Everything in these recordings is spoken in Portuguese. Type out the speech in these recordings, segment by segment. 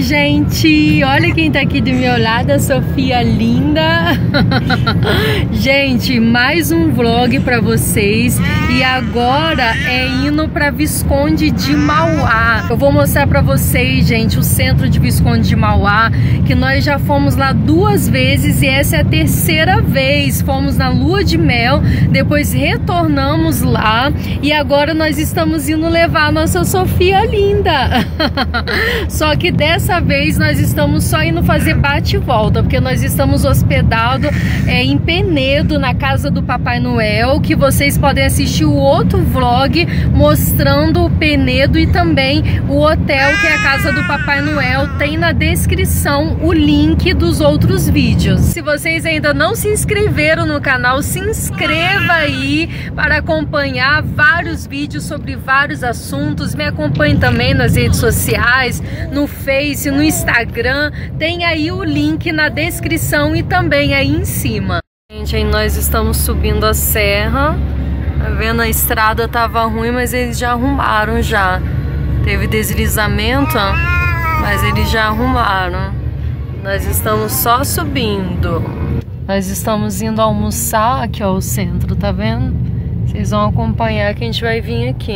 Oi, gente! Olha quem tá aqui do meu lado, a Sofia linda! Gente, mais um vlog pra vocês. E agora é indo pra Visconde de Mauá. Eu vou mostrar pra vocês, gente, o centro de Visconde de Mauá, que nós já fomos lá 2 vezes e essa é a 3ª vez. Fomos na lua de mel, depois retornamos lá e agora nós estamos indo levar a nossa Sofia linda. Só que dessa vez nós estamos só indo fazer bate e volta, porque nós estamos hospedados em Penedo, na casa do Papai Noel, que vocês podem assistir o outro vlog mostrando o Penedo e também o hotel, que é a casa do Papai Noel. Tem na descrição o link dos outros vídeos. Se vocês ainda não se inscreveram no canal, se inscreva aí para acompanhar vários vídeos sobre vários assuntos. Me acompanhe também nas redes sociais, no Face, no Instagram, tem aí o link na descrição e também aí em cima. Gente, aí nós estamos subindo a serra, tá vendo? A estrada tava ruim, mas eles já arrumaram já. Teve deslizamento, mas eles já arrumaram. Nós estamos só subindo. Nós estamos indo almoçar, aqui ó, o centro, tá vendo? Vocês vão acompanhar que a gente vai vir aqui.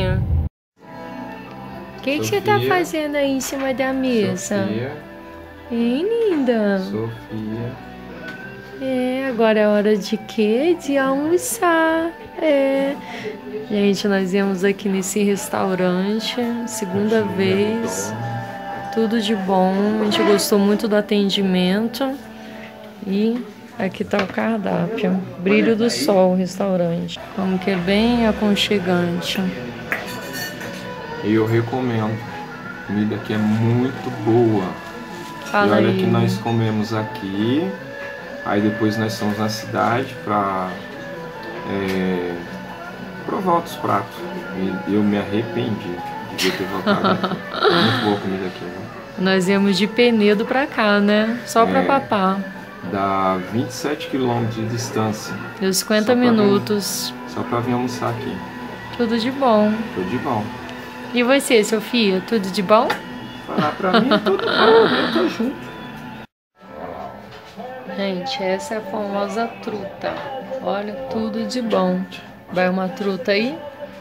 O que você tá fazendo aí em cima da mesa? Sofia. Hein, linda? Sofia. É, agora é hora de quê? De almoçar. É. Gente, nós viemos aqui nesse restaurante, segunda vez. Tudo de bom. A gente gostou muito do atendimento. E aqui tá o cardápio. Brilho do Sol, restaurante. Como que é bem aconchegante. E eu recomendo. A comida aqui é muito boa. Fala e olha aí. que nós comemos aqui. Aí depois nós fomos na cidade pra provar outros pratos. E eu me arrependi de ter voltado aqui. Muito boa a comida aqui, né? Nós viemos de Penedo pra cá, né? Só pra papar. Dá 27 km de distância. Deu 50 minutos. Só pra vir almoçar aqui. Tudo de bom. Tudo de bom. E você, Sofia? Tudo de bom? Falar pra mim, tudo bom. Eu tô junto. Gente, essa é a famosa truta. Olha, tudo de bom. Vai uma truta aí?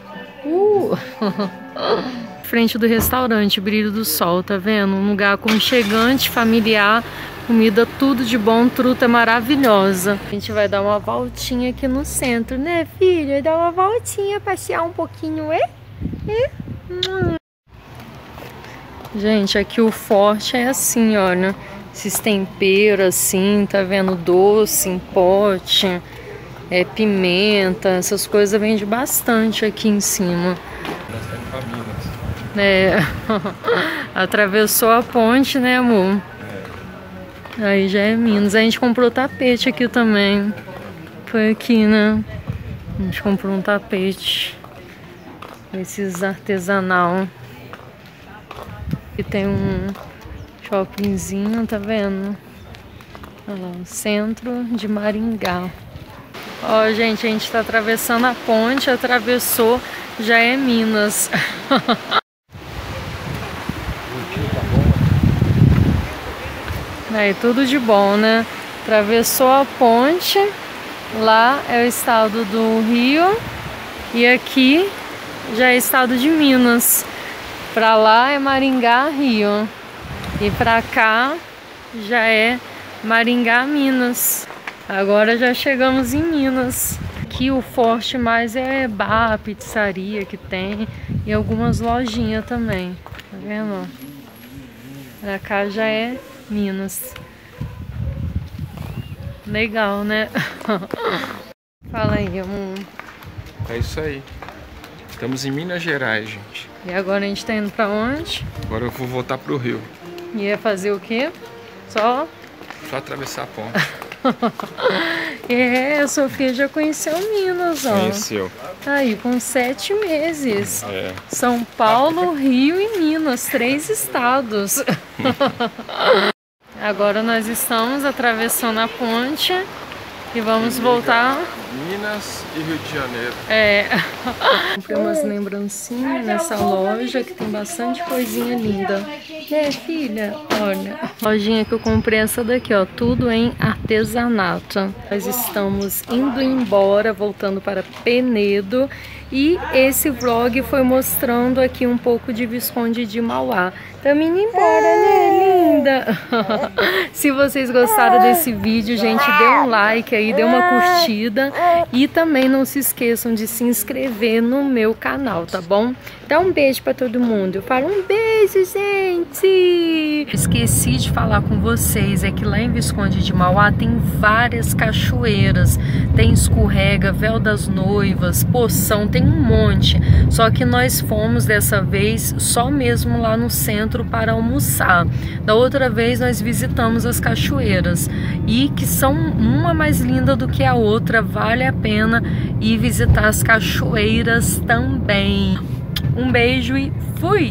Frente do restaurante Brilho do Sol, tá vendo? Um lugar aconchegante, familiar. Comida tudo de bom, truta maravilhosa. A gente vai dar uma voltinha aqui no centro, né, filho? Dar uma voltinha, passear um pouquinho, Gente, aqui o forte é assim, olha. Esses temperos assim, tá vendo? Doce em pote, pimenta, essas coisas vende bastante aqui em cima. Atravessou a ponte, né, amor? Aí já é Minas. A gente comprou tapete aqui também. Foi aqui, né? A gente comprou um tapete. Esses artesanal. E tem um shoppingzinho, tá vendo? Olha lá, o centro de Maringá. Ó, gente, a gente tá atravessando a ponte. Atravessou, já é Minas. Aí, tudo de bom, né? Atravessou a ponte, lá é o estado do Rio e aqui já é estado de Minas. Pra lá é Maringá, Rio. E pra cá já é Maringá, Minas. Agora já chegamos em Minas. Aqui o forte mais é bar, pizzaria que tem e algumas lojinhas também. Tá vendo? Pra cá já é Minas. Legal, né? Fala aí, amor. É isso aí. Estamos em Minas Gerais, gente. E agora a gente tá indo pra onde? Agora eu vou voltar pro Rio. E ia fazer o quê? Só atravessar a ponte. A Sofia já conheceu Minas, ó. Conheceu. Aí, com 7 meses. É. São Paulo, Rio e Minas, 3 estados. Agora nós estamos atravessando a ponte E vamos voltar. Minas e Rio de Janeiro. É. Comprei umas lembrancinhas nessa loja que tem bastante coisinha linda. É, filha, olha. Lojinha que eu comprei essa daqui, ó. Tudo em artesanato. Nós estamos indo embora, voltando para Penedo. E esse vlog foi mostrando aqui um pouco de Visconde de Mauá. Estamos indo embora, né, linda? Se vocês gostaram desse vídeo, gente, dê um like aí, dê uma curtida. E também não se esqueçam de se inscrever no meu canal, tá bom? Dá um beijo pra todo mundo. Eu falo um beijo, gente! Esqueci de falar com vocês, é que lá em Visconde de Mauá tem várias cachoeiras. Tem escorrega, véu das noivas, poção, tem um monte. Só que nós fomos dessa vez só mesmo lá no centro para almoçar. Da outra vez nós visitamos as cachoeiras e que são uma mais linda do que a outra. Vale a pena ir visitar as cachoeiras também. Um beijo e fui!